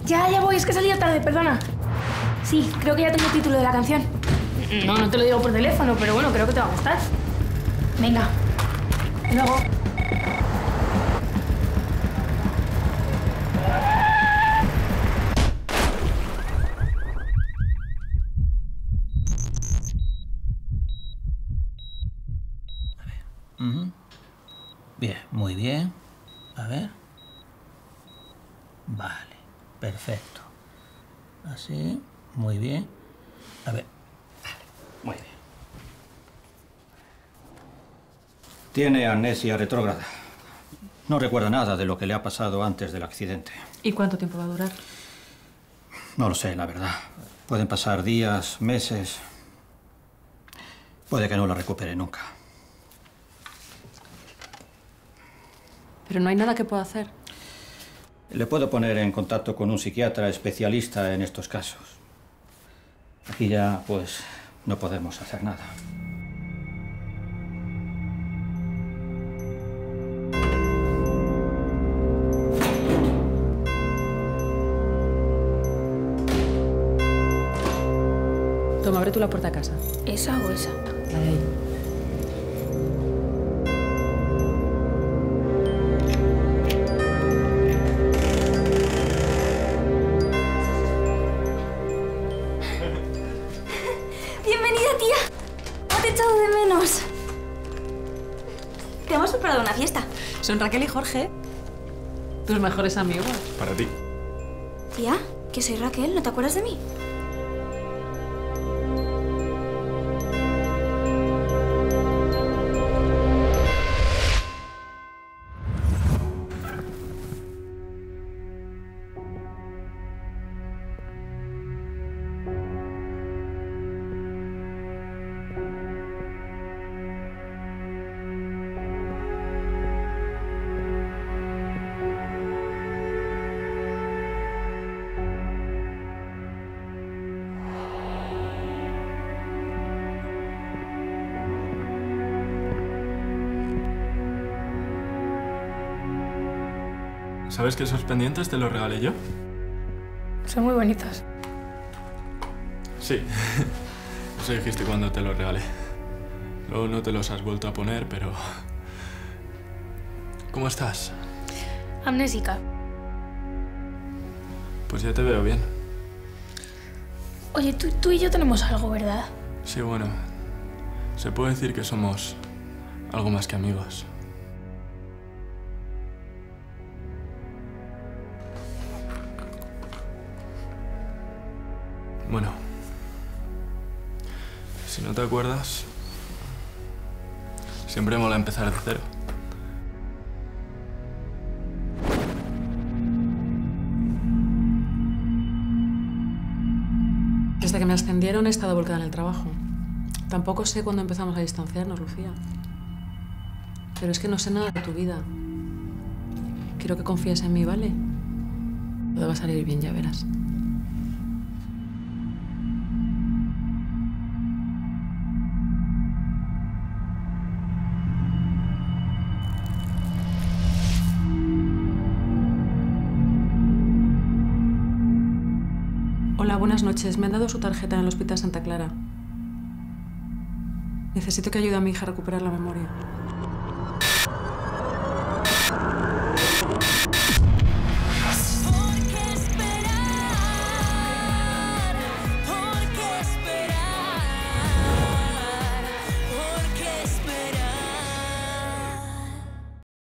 Ya voy, es que he salido tarde, perdona. Sí, creo que ya tengo el título de la canción. No te lo digo por teléfono, pero bueno, creo que te va a gustar. Venga. Hasta luego. Bien, muy bien. A ver. Vale, perfecto. Así, muy bien. A ver. Vale, muy bien. Tiene amnesia retrógrada. No recuerda nada de lo que le ha pasado antes del accidente. ¿Y cuánto tiempo va a durar? No lo sé, la verdad. Pueden pasar días, meses. Puede que no la recupere nunca. Pero no hay nada que pueda hacer. Le puedo poner en contacto con un psiquiatra especialista en estos casos. Aquí ya, pues, no podemos hacer nada. Toma, abre tú la puerta a casa. ¿Esa o esa? La de ahí. ¡Bienvenida, tía! ¿No te he echado de menos? Te hemos preparado una fiesta. Son Raquel y Jorge, tus mejores amigos. Para ti. Tía, que soy Raquel, ¿no te acuerdas de mí? ¿Sabes que esos pendientes te los regalé yo? Son muy bonitos. Sí. Eso dijiste cuando te los regalé. Luego no te los has vuelto a poner, pero... ¿Cómo estás? Amnésica. Pues ya te veo bien. Oye, tú y yo tenemos algo, ¿verdad? Sí, bueno. Se puede decir que somos algo más que amigos. Bueno, si no te acuerdas, siempre mola empezar de cero. Desde que me ascendieron he estado volcada en el trabajo. Tampoco sé cuándo empezamos a distanciarnos, Lucía. Pero es que no sé nada de tu vida. Quiero que confíes en mí, ¿vale? Todo va a salir bien, ya verás. Hola, buenas noches. Me han dado su tarjeta en el Hospital Santa Clara. Necesito que ayude a mi hija a recuperar la memoria.